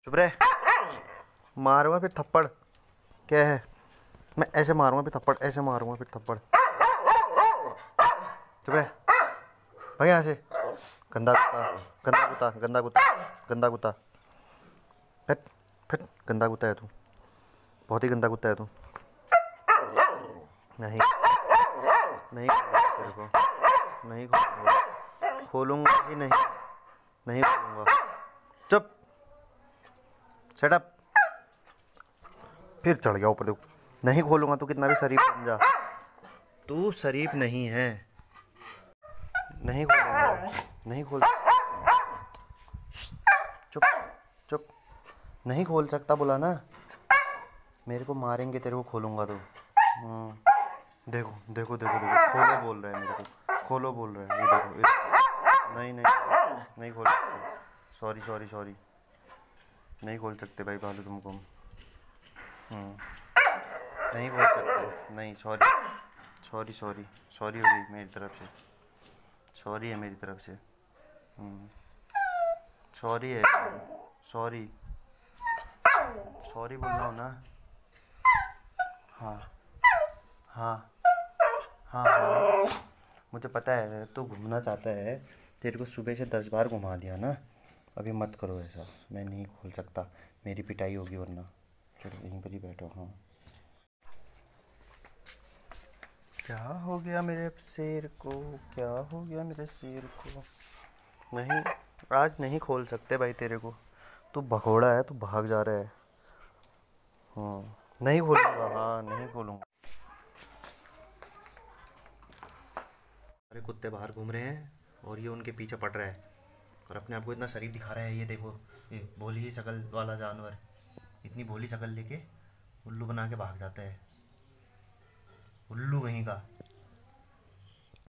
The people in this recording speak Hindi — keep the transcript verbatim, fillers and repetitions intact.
चुप रहे, मारूंगा फिर थप्पड़। क्या है, मैं ऐसे मारूंगा फिर थप्पड़, ऐसे मारूंगा फिर थप्पड़। चुप रहे भाई यहाँ से, गंदा कुत्ता, गंदा कुत्ता, गंदा कुत्ता, गंदा कुत्ता। फिट फिट गंदा कुत्ता है तू, बहुत ही गंदा कुत्ता है तू। नहीं नहीं तेरे को नहीं खोलूंगा, खोलूंगा ही नहीं, नहीं खोलूंगा। चुप, सेट अप। फिर चढ़ गया ऊपर, देखो नहीं खोलूंगा। तू कितना भी शरीफ बन जा, तू शरीफ नहीं है। नहीं खोलूंगा, नहीं खोल, चुप चुप, नहीं खोल सकता बोला ना। मेरे को मारेंगे तेरे को खोलूंगा तो। देखो देखो देखो देखो, खोलो बोल रहा है मेरे को, खोलो बोल रहा है। ये देखो, ये देखो। नहीं नहीं नहीं खोल सकते, सॉरी सॉरी सॉरी, नहीं खोल सकते भाई भालू तुमको। नहीं खोल सकते, नहीं, सॉरी सॉरी सॉरी सॉरी होगी मेरी तरफ से, सॉरी है मेरी तरफ से, सॉरी है, सॉरी सॉरी बोल रहा हूँ ना। हाँ हाँ हाँ हाँ, मुझे पता है तू घूमना चाहता है, तेरे को सुबह से दस बार घुमा दिया ना। अभी मत करो ऐसा, मैं नहीं खोल सकता, मेरी पिटाई होगी वरना। चलो यहीं पर ही बैठो। हाँ, क्या हो गया मेरे शेर को, क्या हो गया मेरे शेर को। नहीं, आज नहीं खोल सकते भाई तेरे को, तू भगोड़ा है, तू भाग जा रहा है। हाँ नहीं खोलूँगा, हाँ नहीं खोलूँगा। अरे कुत्ते बाहर घूम रहे हैं और ये उनके पीछे पड़ रहा है और अपने आप को इतना शरीफ दिखा रहा है। ये देखो, ये भोली ही शक्ल वाला जानवर, इतनी भोली शक्ल लेके उल्लू बना के भाग जाता है, उल्लू कहीं का।